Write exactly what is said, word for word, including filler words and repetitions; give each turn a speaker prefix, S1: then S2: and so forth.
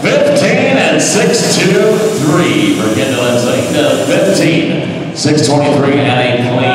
S1: fifteen and six two three for Kenda Lenseigne. fifteen, six twenty-three and a clean.